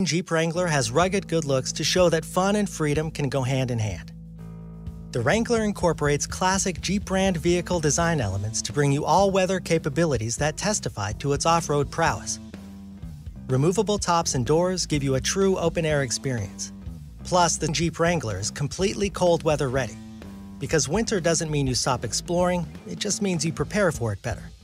Jeep Wrangler has rugged good looks to show that fun and freedom can go hand in hand. The Wrangler incorporates classic Jeep brand vehicle design elements to bring you all-weather capabilities that testify to its off-road prowess. Removable tops and doors give you a true open-air experience. Plus, the Jeep Wrangler is completely cold-weather ready. Because winter doesn't mean you stop exploring, it just means you prepare for it better.